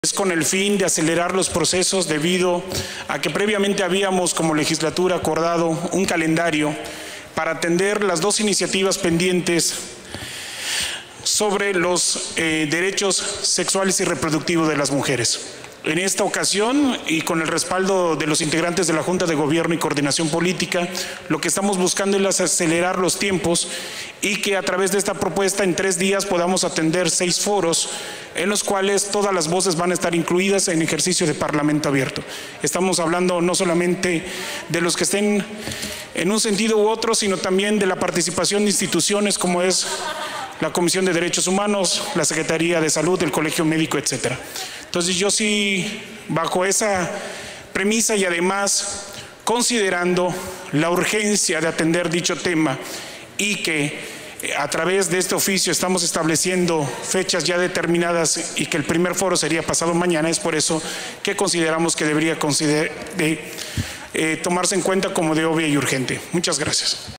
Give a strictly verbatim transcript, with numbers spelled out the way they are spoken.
Es con el fin de acelerar los procesos debido a que previamente habíamos como legislatura acordado un calendario para atender las dos iniciativas pendientes sobre los eh, derechos sexuales y reproductivos de las mujeres. En esta ocasión, y con el respaldo de los integrantes de la Junta de Gobierno y Coordinación Política, lo que estamos buscando es acelerar los tiempos y que a través de esta propuesta en tres días podamos atender seis foros en los cuales todas las voces van a estar incluidas en ejercicio de Parlamento abierto. Estamos hablando no solamente de los que estén en un sentido u otro, sino también de la participación de instituciones como es la Comisión de Derechos Humanos, la Secretaría de Salud, el Colegio Médico, etcétera. Entonces yo sí, bajo esa premisa y además considerando la urgencia de atender dicho tema y que a través de este oficio estamos estableciendo fechas ya determinadas y que el primer foro sería pasado mañana, es por eso que consideramos que debería consider- de, eh, tomarse en cuenta como de obvia y urgente. Muchas gracias.